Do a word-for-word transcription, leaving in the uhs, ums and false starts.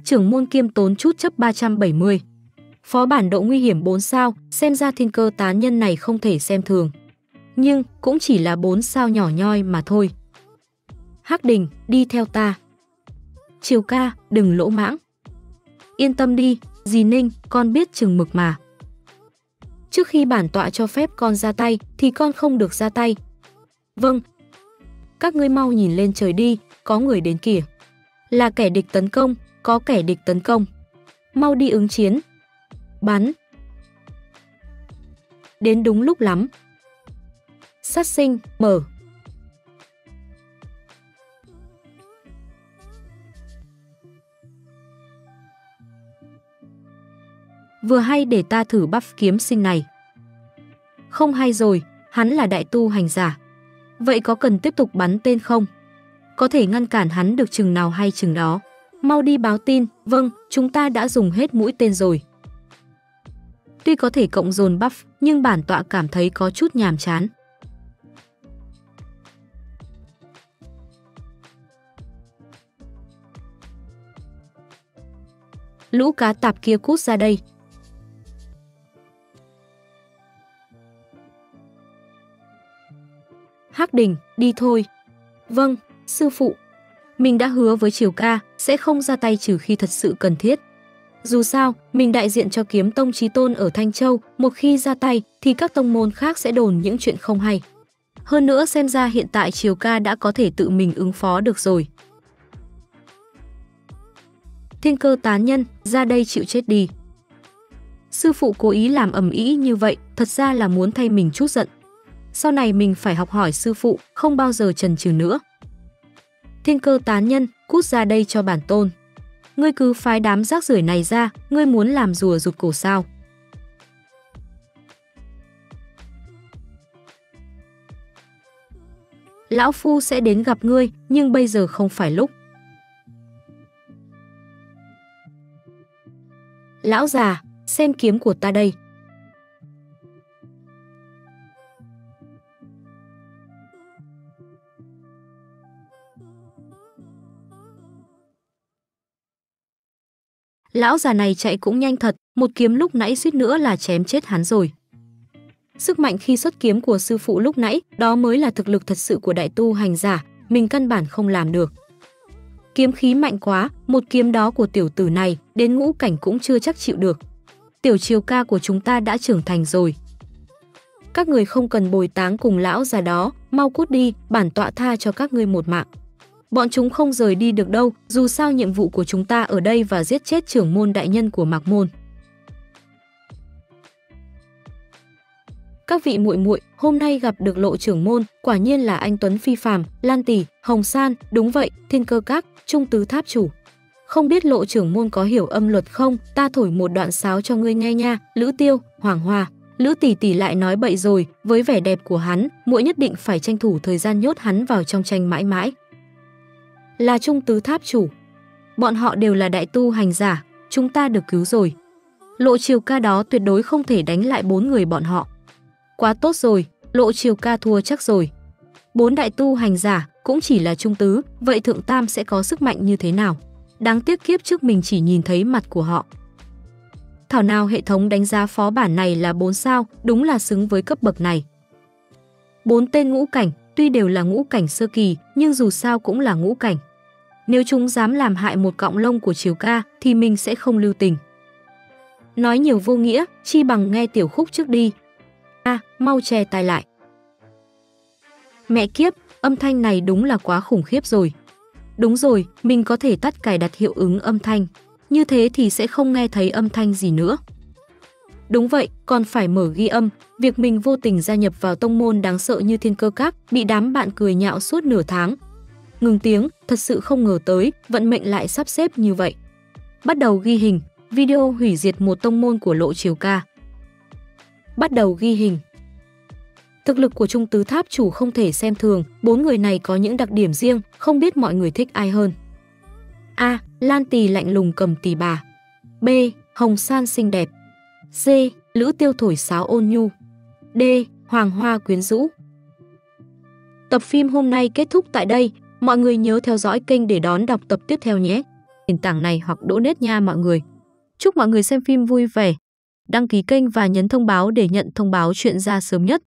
trưởng môn kiêm tốn chút chấp ba trăm bảy mươi. Phó bản độ nguy hiểm bốn sao, xem ra thiên cơ tán nhân này không thể xem thường. Nhưng cũng chỉ là bốn sao nhỏ nhoi mà thôi. Hắc Đình, đi theo ta. Triều ca, đừng lỗ mãng. Yên tâm đi, dì Ninh, con biết chừng mực mà. Trước khi bản tọa cho phép con ra tay, thì con không được ra tay. Vâng. Các ngươi mau nhìn lên trời đi, có người đến kìa. Là kẻ địch tấn công, có kẻ địch tấn công. Mau đi ứng chiến. Bắn. Đến đúng lúc lắm. Sát sinh, mở. Vừa hay để ta thử buff kiếm sinh này. Không hay rồi, hắn là đại tu hành giả. Vậy có cần tiếp tục bắn tên không? Có thể ngăn cản hắn được chừng nào hay chừng đó. Mau đi báo tin, vâng, chúng ta đã dùng hết mũi tên rồi. Tuy có thể cộng dồn buff, nhưng bản tọa cảm thấy có chút nhàm chán. Lũ cá tạp kia cút ra đây. Hắc Đình, đi thôi. Vâng, sư phụ. Mình đã hứa với Triều ca sẽ không ra tay trừ khi thật sự cần thiết. Dù sao, mình đại diện cho Kiếm Tông Chí Tôn ở Thanh Châu, một khi ra tay thì các tông môn khác sẽ đồn những chuyện không hay. Hơn nữa xem ra hiện tại Triều ca đã có thể tự mình ứng phó được rồi. Thiên cơ tán nhân, ra đây chịu chết đi. Sư phụ cố ý làm ầm ĩ như vậy, thật ra là muốn thay mình chút giận. Sau này mình phải học hỏi sư phụ, không bao giờ chần chừ nữa. Thiên cơ tán nhân, cút ra đây cho bản tôn. Ngươi cứ phái đám rác rưởi này ra, ngươi muốn làm rùa rụt cổ sao? Lão Phu sẽ đến gặp ngươi, nhưng bây giờ không phải lúc. Lão già, xem kiếm của ta đây. Lão già này chạy cũng nhanh thật, một kiếm lúc nãy suýt nữa là chém chết hắn rồi. Sức mạnh khi xuất kiếm của sư phụ lúc nãy, đó mới là thực lực thật sự của đại tu hành giả, mình căn bản không làm được. Kiếm khí mạnh quá, một kiếm đó của tiểu tử này, đến ngũ cảnh cũng chưa chắc chịu được. Tiểu Triều ca của chúng ta đã trưởng thành rồi. Các người không cần bồi táng cùng lão già đó, mau cút đi, bản tọa tha cho các ngươi một mạng. Bọn chúng không rời đi được đâu, dù sao nhiệm vụ của chúng ta ở đây và giết chết trưởng môn đại nhân của Mạc Môn. Các vị muội muội, hôm nay gặp được Lộ trưởng môn, quả nhiên là anh tuấn phi phàm, Lan tỷ, Hồng San, đúng vậy, Thiên Cơ Các, Trung Tứ Tháp chủ. Không biết Lộ trưởng môn có hiểu âm luật không, ta thổi một đoạn sáo cho ngươi nghe nha. Lữ Tiêu, Hoàng Hoa, Lữ tỷ tỷ lại nói bậy rồi, với vẻ đẹp của hắn, muội nhất định phải tranh thủ thời gian nhốt hắn vào trong tranh mãi mãi. Là Trung Tứ Tháp chủ. Bọn họ đều là đại tu hành giả, chúng ta được cứu rồi. Lộ Triều ca đó tuyệt đối không thể đánh lại bốn người bọn họ. Quá tốt rồi, Lộ Triều ca thua chắc rồi. Bốn đại tu hành giả cũng chỉ là trung tứ, vậy thượng tam sẽ có sức mạnh như thế nào? Đáng tiếc kiếp trước mình chỉ nhìn thấy mặt của họ. Thảo nào hệ thống đánh giá phó bản này là bốn sao, đúng là xứng với cấp bậc này. Bốn tên ngũ cảnh, tuy đều là ngũ cảnh sơ kỳ, nhưng dù sao cũng là ngũ cảnh. Nếu chúng dám làm hại một cọng lông của Triều ca thì mình sẽ không lưu tình. Nói nhiều vô nghĩa, chi bằng nghe tiểu khúc trước đi. A, à, mau che tai lại. Mẹ kiếp, âm thanh này đúng là quá khủng khiếp rồi. Đúng rồi, mình có thể tắt cài đặt hiệu ứng âm thanh. Như thế thì sẽ không nghe thấy âm thanh gì nữa. Đúng vậy, còn phải mở ghi âm. Việc mình vô tình gia nhập vào tông môn đáng sợ như Thiên Cơ Các, bị đám bạn cười nhạo suốt nửa tháng. Ngừng tiếng, thật sự không ngờ tới, vận mệnh lại sắp xếp như vậy. Bắt đầu ghi hình, video hủy diệt một tông môn của Lộ Triều ca. Bắt đầu ghi hình. Thực lực của Trung Tứ Tháp chủ không thể xem thường, bốn người này có những đặc điểm riêng, không biết mọi người thích ai hơn. A. Lan Tì lạnh lùng cầm tỳ bà. B. Hồng San xinh đẹp. C. Lữ Tiêu thổi sáo ôn nhu. D. Hoàng Hoa quyến rũ. Tập phim hôm nay kết thúc tại đây, mọi người nhớ theo dõi kênh để đón đọc tập tiếp theo nhé. nền tảng này hoặc đỗ nết nha mọi người. Chúc mọi người xem phim vui vẻ. Đăng ký kênh và nhấn thông báo để nhận thông báo chuyện ra sớm nhất.